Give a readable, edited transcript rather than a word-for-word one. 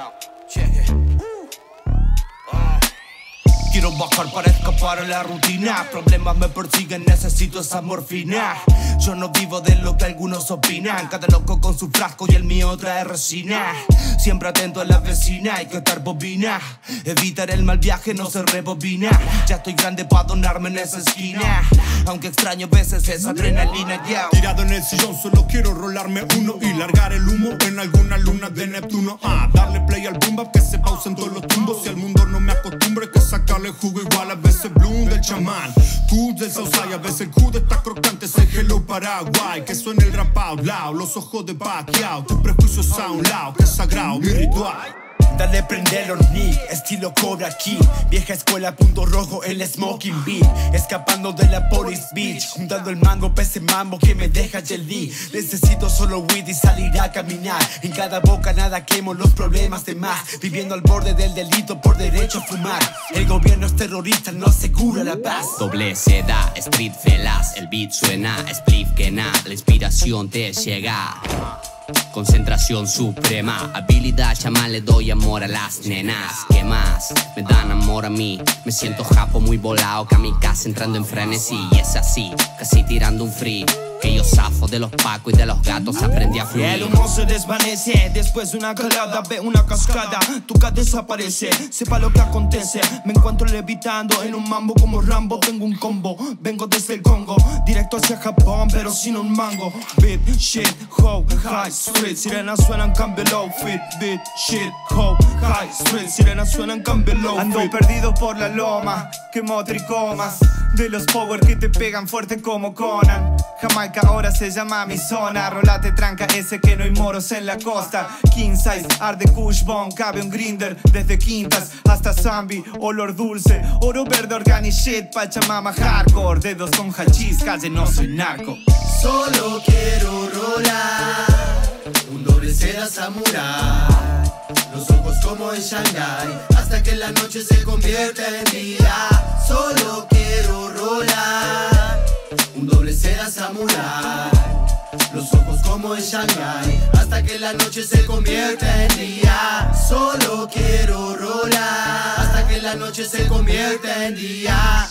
Quiero bajar para escapar a la rutina. Problemas me persiguen, necesito esa morfina. Yo no vivo de lo que algunos opinan. Cada loco con su frasco y el mío trae resina. Siempre atento a la vecina, hay que estar bobina. Evitar el mal viaje, no se rebobina. Ya estoy grande para donarme en esa esquina. Aunque extraño a veces esa adrenalina, yeah. Tirado en el sillón, solo quiero rolarme uno y largar el humo en alguna luna de Neptuno. Darle play al boom bap, que se pausen todos los tumbos. Si al mundo no me acostumbre, que sacarle jugo igual. A veces Bloom del chamán, Cool del Southside. A veces el Cool está crocante, ese Hello Paraguay. Que suena el rap out loud, los ojos de Pacquiao. Tus prejuicios a un lado, que es sagrado mi ritual. Dale prendelo, Nick, estilo Cobra King. Vieja escuela, punto rojo, el smoking beat. Escapando de la police beach, juntando el mango, pese mambo que me deja jelly. Necesito solo weed y salir a caminar. En cada boca nada quemo los problemas de más. Viviendo al borde del delito por derecho a fumar. El gobierno es terrorista, no asegura la paz. Doble seda, street velas, el beat suena, spliff que nada, la inspiración te llega. Concentración suprema, habilidad chamán, le doy amor a las nenas. ¿Qué más? Me dan amor a mí. Me siento japo muy volado, kamikaze entrando en frenesí. Y es así, casi tirando un free. Que yo zafo de los pacos y de los gatos, aprendí a fluir. El humo se desvanece, después de una calada ve una cascada, tu cara desaparece, sepa lo que acontece. Me encuentro levitando en un mambo como Rambo. Tengo un combo, vengo desde el Congo, directo hacia Japón pero sin un mango. Beat, shit, ho, high street, sirenas suenan, cambio low fit. Beat, shit, ho, high street, sirenas suenan, cambio low fit. Ando perdido por la loma, quemo tricomas de los power que te pegan fuerte como Conan. Jamaica ahora se llama mi zona. Rolate tranca ese que no hay moros en la costa. King size, arde kush bomb, cabe un grinder. Desde quintas hasta zombie, olor dulce. Oro verde, organic shit, pachamama hardcore. Dedos con hachís, calle no soy narco. Solo quiero rolar un doble seda samurai. Los ojos como en Shanghai, hasta que la noche se convierta en día. Solo quiero rolar un doble seda samurai. Los ojos como en Shanghai, hasta que la noche se convierta en día. Solo quiero rolar hasta que la noche se convierta en día.